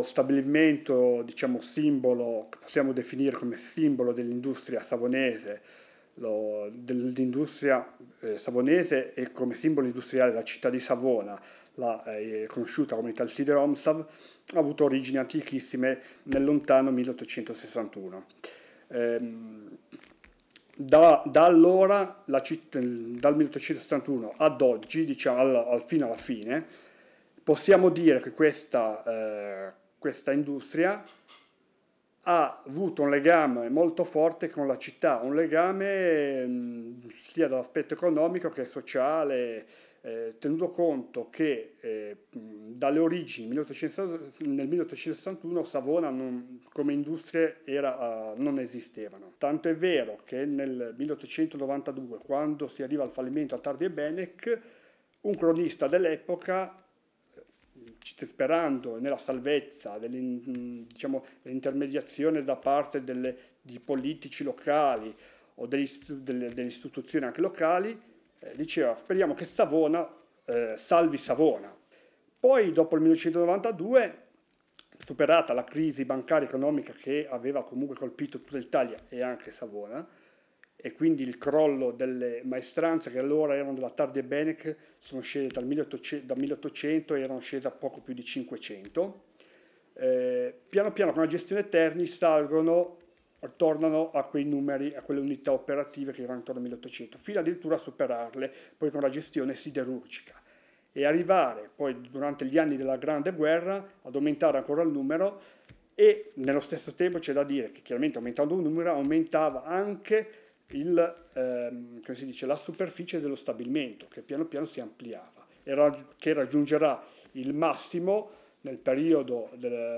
stabilimento, diciamo, simbolo, che possiamo definire come simbolo dell'industria savonese, dell'industria savonese e come simbolo industriale la città di Savona, la conosciuta come Italsideromsav, ha avuto origini antichissime nel lontano 1861. Da allora, dal 1871 ad oggi, diciamo fino alla fine, possiamo dire che questa industria ha avuto un legame molto forte con la città, un legame sia dall'aspetto economico che sociale, tenuto conto che dalle origini nel 1861 Savona come industrie non esistevano. Tanto è vero che nel 1892, quando si arriva al fallimento al Tardi e Benec, un cronista dell'epoca, sperando nella salvezza, dell'intermediazione da parte di politici locali o delle istituzioni anche locali, diceva: speriamo che Savona salvi Savona. Poi dopo il 1992, superata la crisi bancaria economica che aveva comunque colpito tutta l'Italia e anche Savona, e quindi il crollo delle maestranze che allora erano della Tardi e Benec sono scese dal 1800 e erano scese a poco più di 500. Piano piano con la gestione Terni tornano a quei numeri, a quelle unità operative che erano intorno al 1800, fino addirittura a superarle poi con la gestione siderurgica e arrivare poi durante gli anni della Grande Guerra ad aumentare ancora il numero. E nello stesso tempo c'è da dire che chiaramente aumentando un numero aumentava anche la superficie dello stabilimento, che piano piano si ampliava, che raggiungerà il massimo nel periodo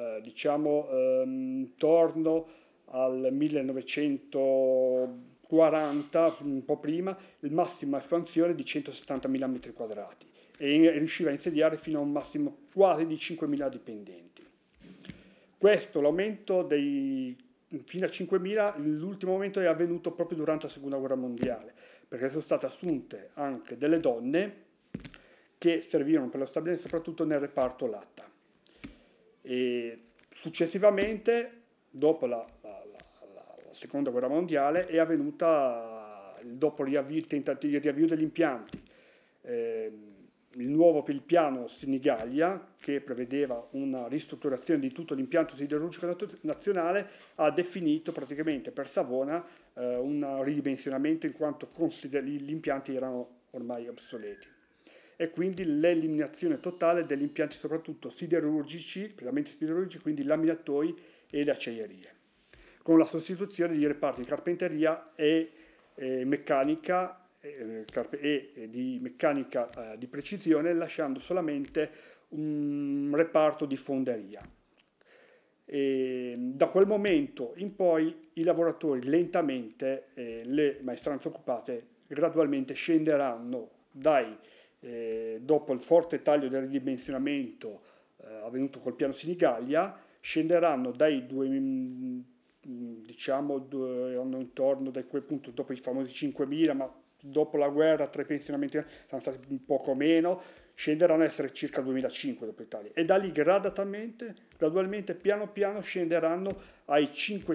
intorno al 1940, un po' prima, il massimo espansione di 170.000 metri quadrati e riusciva a insediare fino a un massimo quasi di 5.000 dipendenti. Questo, l'aumento fino a 5.000, l'ultimo momento è avvenuto proprio durante la Seconda Guerra Mondiale, perché sono state assunte anche delle donne che servivano per lo stabilimento soprattutto nel reparto latta. E successivamente, dopo la Seconda Guerra Mondiale, è avvenuta, dopo il tentativo di riavvio degli impianti, il piano Senigallia, che prevedeva una ristrutturazione di tutto l'impianto siderurgico nazionale, ha definito praticamente per Savona un ridimensionamento in quanto gli impianti erano ormai obsoleti. E quindi l'eliminazione totale degli impianti soprattutto siderurgici, prettamente siderurgici, quindi laminatoi e le acciaierie, con la sostituzione di reparti di carpenteria e meccanica e di meccanica di precisione, lasciando solamente un reparto di fonderia. E da quel momento in poi i lavoratori lentamente, le maestranze occupate gradualmente scenderanno dopo il forte taglio del ridimensionamento avvenuto col piano Senigallia, scenderanno erano intorno da quel punto, dopo i famosi 5.000, ma dopo la guerra tra i pensionamenti sono stati un poco meno, scenderanno a essere circa 2.500 dopo l'Italia, e da lì gradualmente, piano piano scenderanno ai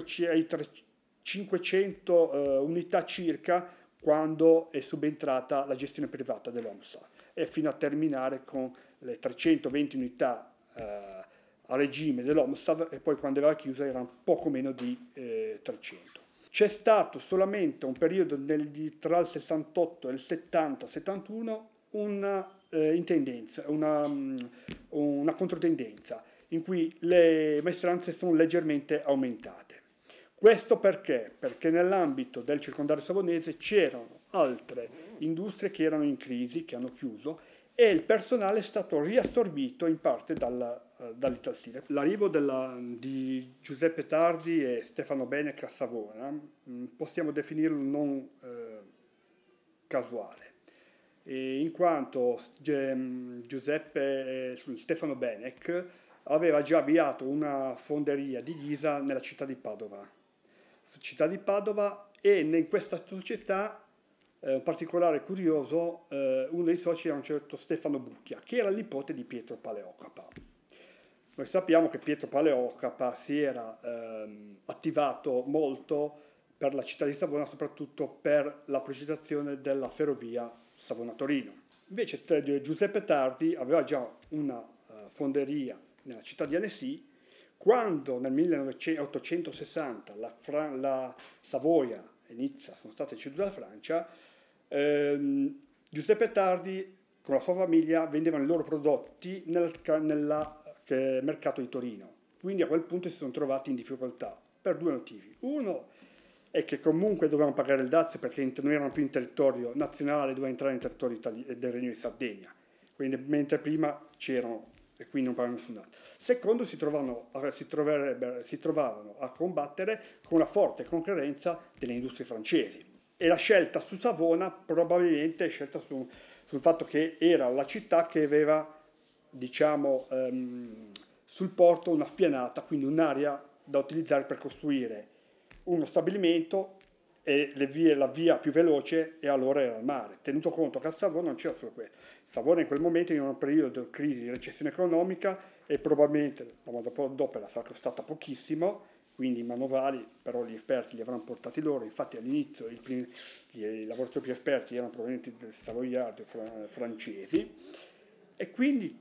500 unità circa quando è subentrata la gestione privata dell'OMSA, e fino a terminare con le 320 unità a regime dell'OMSA, e poi quando era chiusa erano poco meno di 300. C'è stato solamente un periodo tra il 68 e il 70-71 una controtendenza in cui le maestranze sono leggermente aumentate. Questo perché? Perché nell'ambito del circondario savonese c'erano altre industrie che erano in crisi, che hanno chiuso, e il personale è stato riassorbito in parte dall'Italsider. L'arrivo di Giuseppe Tardi e Stefano Benec a Savona possiamo definirlo non casuale, in quanto Stefano Benec aveva già avviato una fonderia di ghisa nella città di Padova, e in questa società, un particolare curioso, uno dei soci era un certo Stefano Bucchia, che era il nipote di Pietro Paleocapa. Noi sappiamo che Pietro Paleocapa si era attivato molto per la città di Savona, soprattutto per la progettazione della ferrovia Savona-Torino. Invece Giuseppe Tardi aveva già una fonderia nella città di Annecy, quando nel 1860 la Savoia e Nizza sono state cedute alla Francia, Giuseppe Tardi con la sua famiglia vendevano i loro prodotti nel mercato di Torino. Quindi a quel punto si sono trovati in difficoltà per due motivi. Uno è che comunque dovevano pagare il dazio perché non erano più in territorio nazionale, dovevano entrare in territorio del Regno di Sardegna. Quindi mentre prima c'erano e quindi non pagavano nessun dazio. Secondo, si trovavano a combattere con la forte concorrenza delle industrie francesi. E la scelta su Savona probabilmente è scelta sul fatto che era la città che aveva, diciamo, sul porto una spianata, quindi un'area da utilizzare per costruire uno stabilimento, e la via più veloce e allora era il mare. Tenuto conto che a Savona non c'era solo questo. Savona in quel momento in un periodo di crisi, di recessione economica, e probabilmente la manodopera sarà costata pochissimo, quindi i manovali, però gli esperti li avranno portati loro. Infatti all'inizio i lavoratori più esperti erano provenienti del savoiardi francesi, e quindi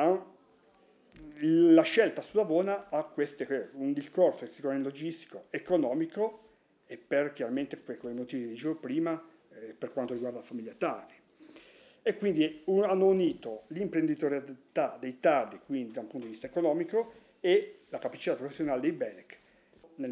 la scelta su Savona ha un discorso sicuramente logistico, economico, e chiaramente per quei motivi che dicevo prima, per quanto riguarda la famiglia Tardi. E quindi hanno unito l'imprenditorialità dei Tardi, quindi da un punto di vista economico, e la capacità professionale dei Benec. Nel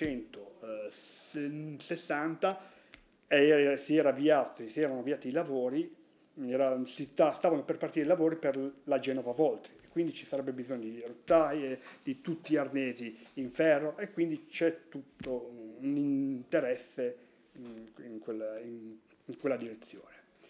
1860 si erano avviati i lavori, stavano per partire i lavori per la Genova Voltri, quindi ci sarebbe bisogno di rotaie, di tutti gli arnesi in ferro, e quindi c'è tutto un interesse in quella direzione.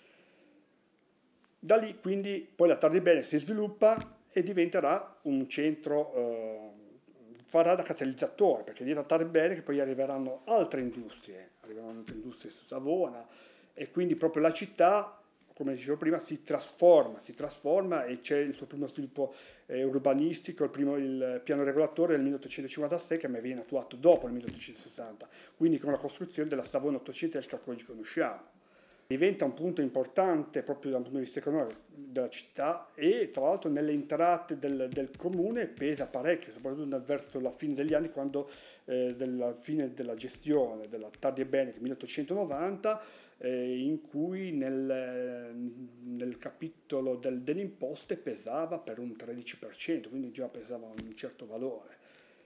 Da lì quindi poi la Tardi Benec si sviluppa e diventerà un centro, farà da catalizzatore, perché dietro a Tardi Benec poi arriveranno altre industrie su Savona, e quindi proprio la città, come dicevo prima, si trasforma e c'è il suo primo sviluppo urbanistico, il piano regolatore del 1856, che viene attuato dopo il 1860, quindi con la costruzione della Savona ottocentesca che oggi conosciamo. Diventa un punto importante proprio dal punto di vista economico della città, e tra l'altro nelle entrate del comune pesa parecchio, soprattutto verso la fine degli anni, quando della fine della gestione della Tardi Benec 1890, in cui nel capitolo delle imposte pesava per un 13%, quindi già pesava un certo valore.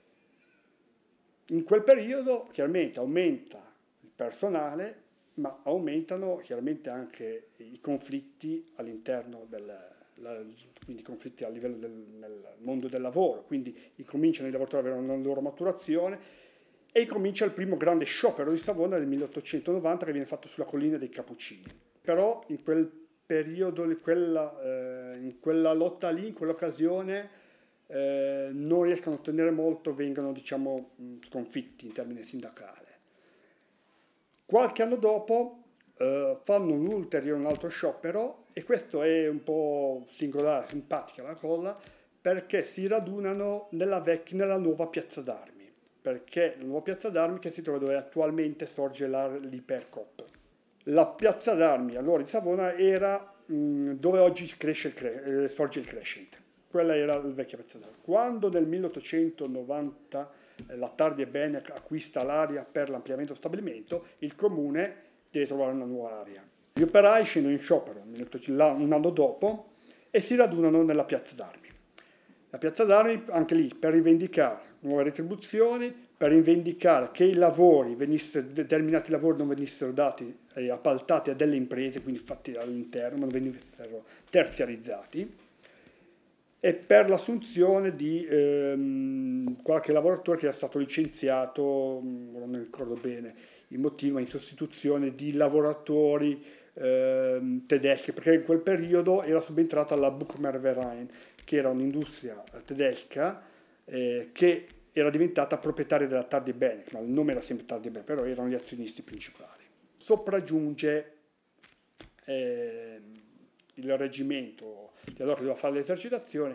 In quel periodo chiaramente aumenta il personale, ma aumentano chiaramente anche i conflitti all'interno quindi conflitti a livello nel mondo del lavoro, quindi incominciano i lavoratori ad avere una loro maturazione, e incomincia il primo grande sciopero di Savona nel 1890, che viene fatto sulla collina dei Cappuccini. Però in quel periodo, in quella lotta lì, in quell'occasione, non riescono a ottenere molto, vengono, diciamo, sconfitti in termini sindacali. Qualche anno dopo fanno un altro sciopero, e questo è un po' singolare, simpatica la cosa, perché si radunano nella nuova piazza d'armi, perché la nuova piazza d'armi che si trova dove attualmente sorge l'Ipercoop. La piazza d'armi allora di Savona era dove oggi sorge il Crescent. Quella era la vecchia piazza d'armi. Quando nel 1890 la Tardi Benec acquista l'area per l'ampliamento dello stabilimento, il comune deve trovare una nuova area. Gli operai scendono in sciopero un anno dopo e si radunano nella piazza d'armi. La piazza d'armi, anche lì, per rivendicare nuove retribuzioni, per rivendicare che determinati lavori non venissero dati e appaltati a delle imprese, quindi fatti all'interno, ma non venissero terziarizzati, e per l'assunzione di qualche lavoratore che era stato licenziato, non ricordo bene il motivo, ma in sostituzione di lavoratori tedeschi, perché in quel periodo era subentrata la Buchmerverein, che era un'industria tedesca che era diventata proprietaria della Tardi Benec, ma il nome era sempre Tardi Benec, però erano gli azionisti principali. Sopraggiunge il reggimento di allora che doveva fare l'esercitazione,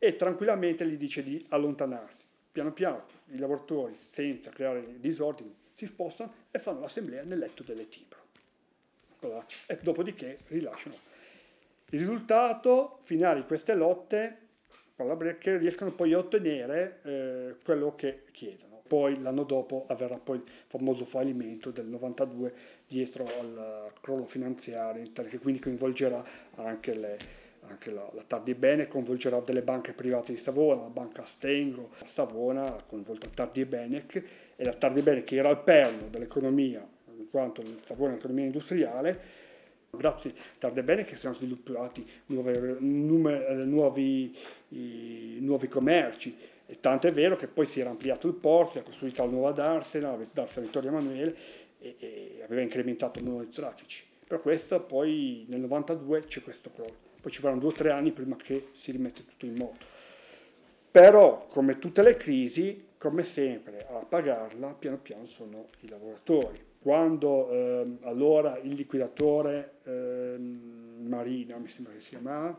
e tranquillamente gli dice di allontanarsi. Piano piano i lavoratori, senza creare disordini, si spostano e fanno l'assemblea nel letto delle Tibro. E dopodiché rilasciano. Il risultato finale di queste lotte è che riescono poi a ottenere quello che chiedono. Poi l'anno dopo avverrà poi il famoso fallimento del 92 dietro al crollo finanziario, che quindi coinvolgerà anche la Tardi Bene, coinvolgerà delle banche private di Savona, la banca Stengo, a Savona ha coinvolto Tardi Benec, e la Tardi Bene, che era al perno dell'economia, in quanto il Savona è un'economia industriale, grazie a Tardi Bene che si sono sviluppati nuovi commerci, e tanto è vero che poi si era ampliato il porto, si è costruita la nuova Darsena Vittorio Emanuele, e aveva incrementato il numero di traffici. Per questo poi nel 92 c'è questo crollo. Poi ci vorranno 2 o 3 anni prima che si rimette tutto in moto. Però, come tutte le crisi, come sempre, a pagarla piano piano sono i lavoratori. Quando allora il liquidatore Marina, mi sembra che si chiamava,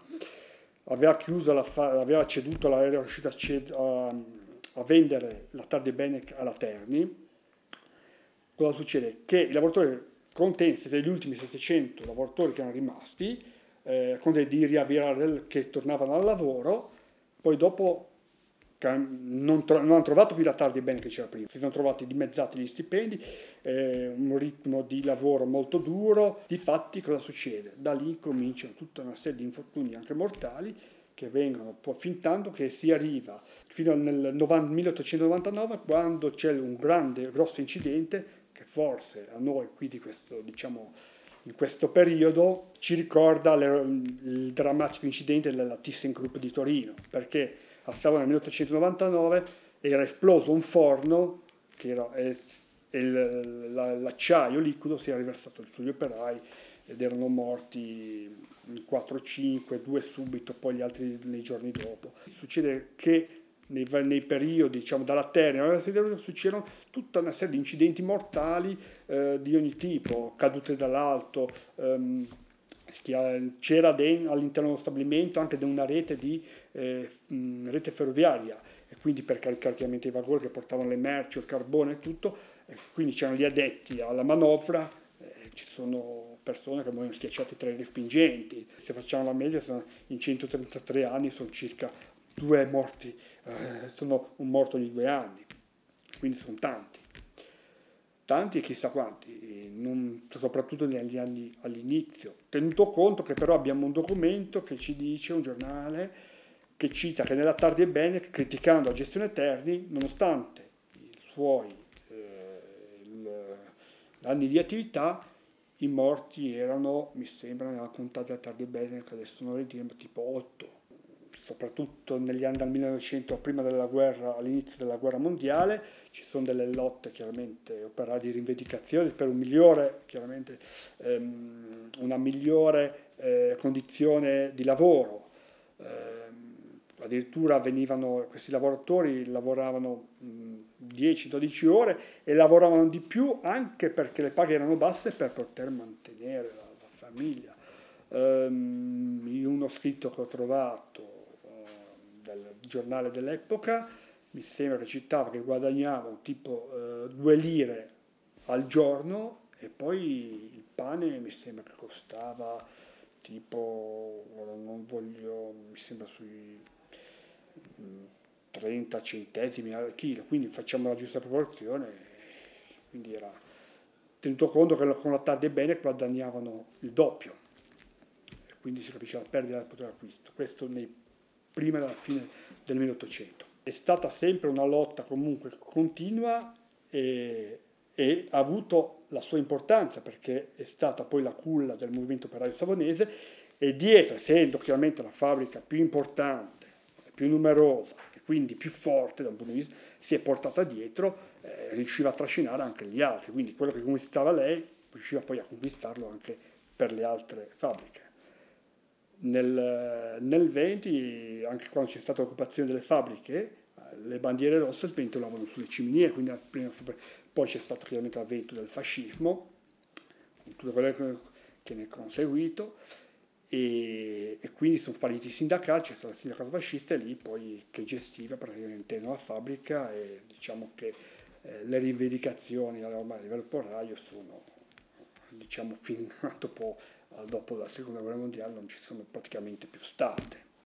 aveva ceduto, era riuscito a vendere la Tardi Benec alla Terni, cosa succede? Che i lavoratori, contenti degli ultimi 700 lavoratori che erano rimasti, contenti di riavviare, che tornavano al lavoro, poi dopo non hanno trovato più la Tardi Bene che c'era prima, si sono trovati dimezzati gli stipendi, un ritmo di lavoro molto duro. Difatti cosa succede? Da lì cominciano tutta una serie di infortuni anche mortali che vengono fintando che si arriva fino al 1899, quando c'è un grosso incidente che forse a noi qui di questo, diciamo, in questo periodo ci ricorda il drammatico incidente della ThyssenKrupp di Torino, perché a Savona nel 1899 era esploso un forno, l'acciaio liquido si era riversato sugli operai ed erano morti 4-5, 2 subito, poi gli altri nei giorni dopo. Succede che nei periodi, diciamo, dalla Terni alla siderurgia succedono tutta una serie di incidenti mortali di ogni tipo, cadute dall'alto. C'era all'interno dello stabilimento anche una rete rete ferroviaria, e quindi per caricare chiaramente i vagoni che portavano le merci, il carbone e tutto, e quindi c'erano gli addetti alla manovra, ci sono persone che muoiono schiacciate tra i respingenti. Se facciamo la media, in 133 anni sono circa 2 morti, sono un morto ogni 2 anni, quindi sono tanti e chissà quanti, soprattutto negli anni all'inizio, tenuto conto che però abbiamo un documento che ci dice, un giornale, che cita che nella Tardi e Bene, criticando la gestione Terni, nonostante i suoi anni di attività, i morti erano, mi sembra, nella contata della Tardi e Bene, che adesso non ricordo, tipo 8, soprattutto negli anni dal 1900, prima della guerra, all'inizio della guerra mondiale. Ci sono delle lotte, chiaramente, operai di rivendicazione per un migliore, chiaramente, una migliore condizione di lavoro. Addirittura questi lavoratori lavoravano 10-12 ore e lavoravano di più anche perché le paghe erano basse per poter mantenere la famiglia. In uno scritto che ho trovato del giornale dell'epoca, mi sembra che citava che guadagnavano tipo 2 lire al giorno, e poi il pane mi sembra che costava tipo, mi sembra sui 30 centesimi al chilo, quindi facciamo la giusta proporzione, quindi era tenuto conto che con la Tardi e Bene guadagnavano il doppio, e quindi si capisce la perdita del potere d'acquisto. Questo prima della fine del 1800. È stata sempre una lotta comunque continua e ha avuto la sua importanza, perché è stata poi la culla del movimento operaio savonese, e dietro, essendo chiaramente la fabbrica più importante, più numerosa e quindi più forte da un punto di vista, si è portata dietro, riusciva a trascinare anche gli altri, quindi quello che conquistava lei riusciva poi a conquistarlo anche per le altre fabbriche. Nel 20, anche quando c'è stata l'occupazione delle fabbriche, le bandiere rosse sventolavano sulle ciminie, quindi poi c'è stato chiaramente l'avvento del fascismo, con tutto quello che ne è conseguito, e quindi sono spariti i sindacati, c'è stato il sindacato fascista e lì poi che gestiva praticamente la fabbrica e diciamo che le rivendicazioni ormai a livello operaio sono, diciamo, fin dopo la seconda guerra mondiale non ci sono praticamente più state.